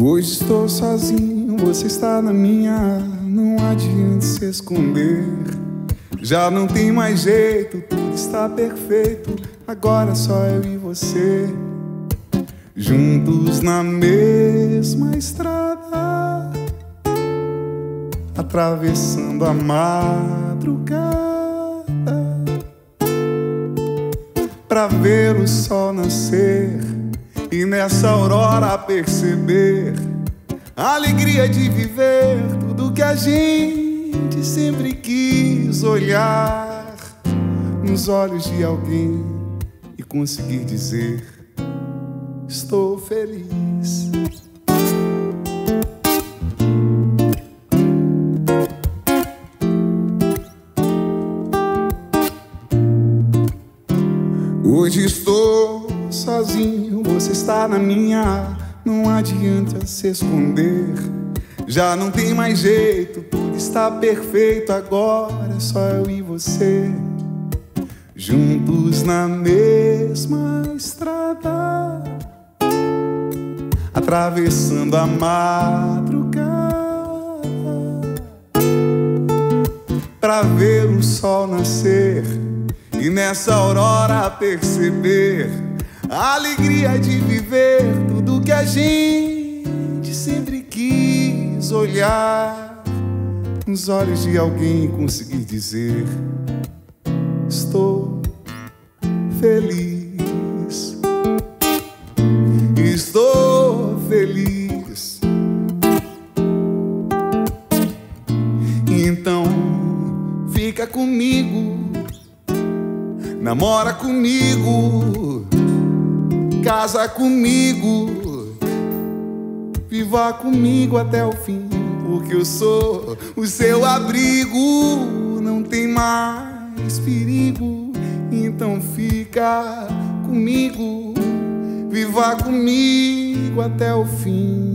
Hoje estou sozinho, você está na minha. Não adianta se esconder. Já não tem mais jeito, tudo está perfeito. Agora só eu e você, juntos na mesma estrada, atravessando a madrugada, pra ver o sol nascer e nessa aurora perceber a alegria de viver tudo que a gente sempre quis olhar nos olhos de alguém e conseguir dizer: estou feliz. Hoje estou sozinho, você está na minha. Não adianta se esconder. Já não tem mais jeito, tudo está perfeito. Agora é só eu e você, juntos na mesma estrada, atravessando a madrugada, pra ver o sol nascer e nessa aurora perceber a alegria de viver tudo que a gente sempre quis olhar nos olhos de alguém e conseguir dizer: estou feliz. Estou feliz. Então fica comigo, namora comigo, casa comigo, viva comigo até o fim, porque eu sou o seu abrigo. Não tem mais perigo, então fica comigo, viva comigo até o fim.